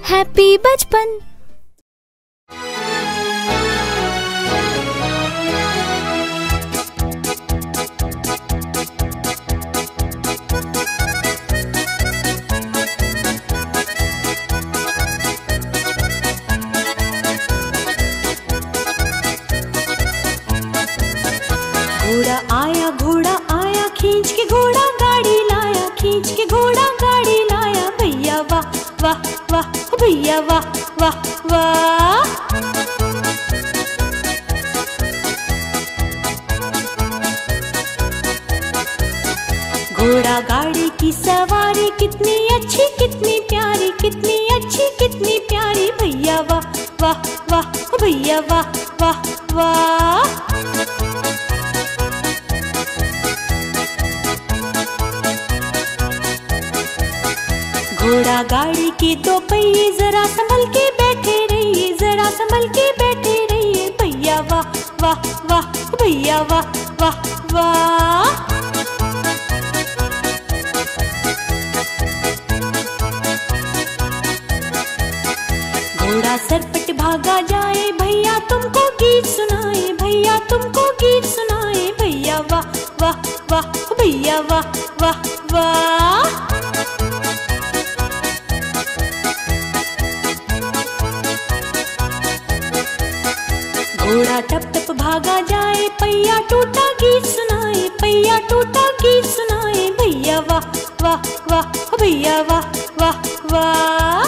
Happy बचपन। घोड़ा आया खींच के घोड़ा गाड़ी लाया, खींच के घोड़ा गाड़ी लाया। भैया वाह वाह वाह, भैया वाह वाह वाह। घोड़ा गाड़ी की सवारी कितनी अच्छी कितनी प्यारी, कितनी अच्छी कितनी प्यारी। भैया वाह वाह वाह, भैया वाह वाह वाह। घोड़ा गाड़ी के दो पहिए जरा संभल के बैठे रहिए, जरा संभल के बैठे रहिए। भैया वाह वाह वाह, भैया वाह वाह वाह। घोड़ा सरपट भागा जाए, भैया तुमको गीत सुनाए, भैया तुमको गीत सुनाए। भैया वाह वाह वाह, भैया वाह वाह वाह। घोड़ा टप टप भागा जाए, पहिया टूटा गीत सुनाए, पहिया टूटा गीत सुनाए। भैया वाह वाह वाह, भैया वाह वाह वाह।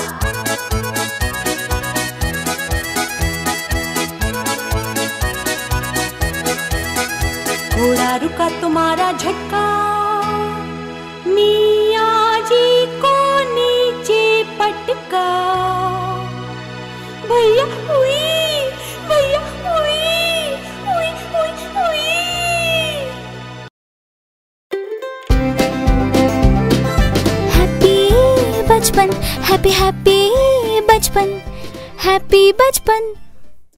घोड़ा रुका तुम्हारा झटका, मियाँ जी को नीचे पटका। भैया हुई, भैया हुई, हुई हुई हुई। हैप्पी बचपन, हैप्पी हैप्पी बचपन, हैप्पी बचपन।